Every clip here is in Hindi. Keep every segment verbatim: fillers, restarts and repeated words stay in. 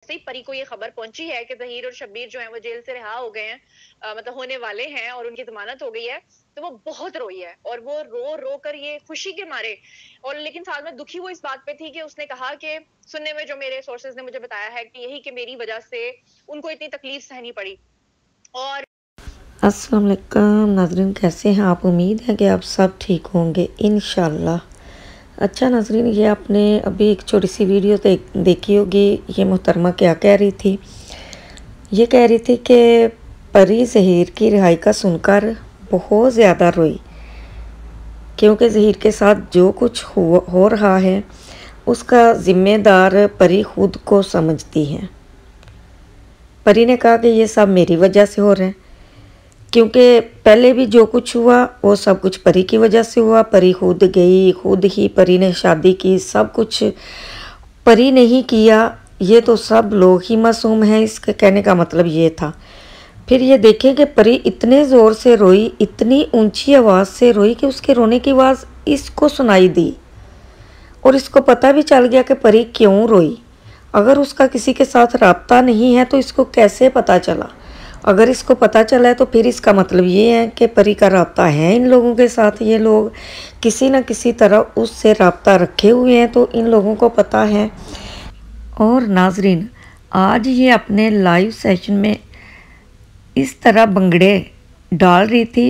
ही परी को ये खबर पहुंची है कि ज़हीर और शब्बीर जो हैं वो जेल से रिहा हो गए हैं, अ, मतलब होने वाले हैं और उनकी ज़मानत हो गई है, तो वो बहुत रोई है और वो रो-रो कर ये खुशी के मारे और लेकिन साथ में दुखी वो इस बात पे थी कि उसने कहा कि सुनने में जो मेरे सोर्सेज़ ने मुझे बताया है कि यही कि मेरी वजह से उनको इतनी तकलीफ सहनी पड़ी। और अस्सलाम वालेकुम नाज़रीन, कैसे हैं आप? उम्मीद है कि आप सब ठीक होंगे इंशाल्लाह। अच्छा नाज़रीन, ये आपने अभी एक छोटी सी वीडियो देख देखी होगी। ये मोहतरमा क्या कह रही थी? ये कह रही थी कि परी ज़हीर की रिहाई का सुनकर बहुत ज़्यादा रोई, क्योंकि ज़हीर के साथ जो कुछ हो, हो रहा है उसका ज़िम्मेदार परी खुद को समझती है। परी ने कहा कि ये सब मेरी वजह से हो रहे हैं, क्योंकि पहले भी जो कुछ हुआ वो सब कुछ परी की वजह से हुआ। परी खुद गई, खुद ही परी ने शादी की, सब कुछ परी ने ही किया। ये तो सब लोग ही मासूम हैं, इसके कहने का मतलब ये था। फिर ये देखें कि परी इतने ज़ोर से रोई, इतनी ऊंची आवाज़ से रोई कि उसके रोने की आवाज़ इसको सुनाई दी और इसको पता भी चल गया कि परी क्यों रोई। अगर उसका किसी के साथ रब्ता नहीं है तो इसको कैसे पता चला? अगर इसको पता चला है तो फिर इसका मतलब ये है कि परी का रब्ता है इन लोगों के साथ। ये लोग किसी न किसी तरह उससे रब्ता रखे हुए हैं, तो इन लोगों को पता है। और नाजरीन, आज ये अपने लाइव सेशन में इस तरह बंगड़े डाल रही थी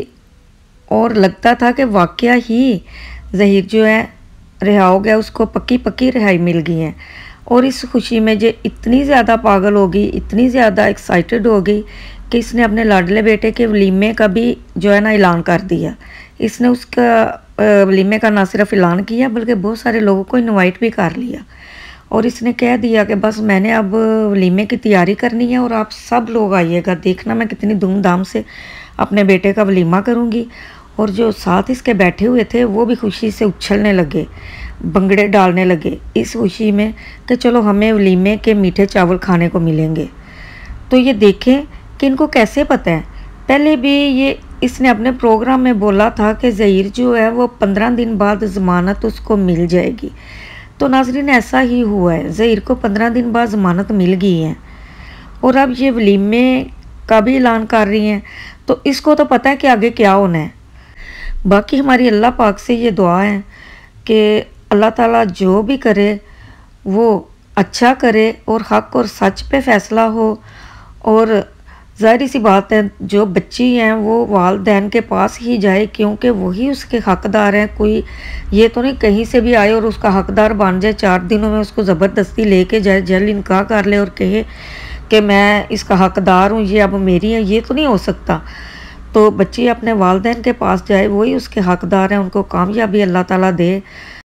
और लगता था कि वाकया ही ज़हीर जो है रिहा हो गया, उसको पक्की पक्की रिहाई मिल गई है। और इस खुशी में जो इतनी ज़्यादा पागल हो गई, इतनी ज़्यादा एक्साइटेड हो गई कि इसने अपने लाडले बेटे के वलीमे का भी जो है ना ऐलान कर दिया। इसने उसका वलीमे का ना सिर्फ ऐलान किया बल्कि बहुत सारे लोगों को इनवाइट भी कर लिया और इसने कह दिया कि बस मैंने अब वलीमे की तैयारी करनी है और आप सब लोग आइएगा, देखना मैं कितनी धूमधाम से अपने बेटे का वलीमा करूँगी। और जो साथ इसके बैठे हुए थे वो भी खुशी से उछलने लगे, बंगड़े डालने लगे इस खुशी में कि चलो हमें वलीमे के मीठे चावल खाने को मिलेंगे। तो ये देखें कि इनको कैसे पता है। पहले भी ये इसने अपने प्रोग्राम में बोला था कि ज़हीर जो है वो पंद्रह दिन बाद ज़मानत उसको मिल जाएगी। तो नाज़रीन, ऐसा ही हुआ है, ज़हीर को पंद्रह दिन बाद ज़मानत मिल गई है और अब ये वलीमे का भी ऐलान कर रही हैं। तो इसको तो पता है कि आगे क्या होना है। बाकी हमारी अल्लाह पाक से ये दुआ है कि अल्लाह ताला जो भी करे वो अच्छा करे और हक़ और सच पे फ़ैसला हो। और ज़ाहिर सी बात है, जो बच्ची हैं वो वालिदैन के पास ही जाए, क्योंकि वही उसके हक़दार हैं। कोई ये तो नहीं कहीं से भी आए और उसका हक़दार बन जाए, चार दिनों में उसको ज़बरदस्ती लेके जाए, जल इनकार कर ले और कहे कि मैं इसका हक़दार हूँ, ये अब मेरी है। ये तो नहीं हो सकता। तो बच्ची अपने वालिदैन के पास जाए, वही उसके हक़दार हैं, उनको कामयाबी अल्लाह ताला दे।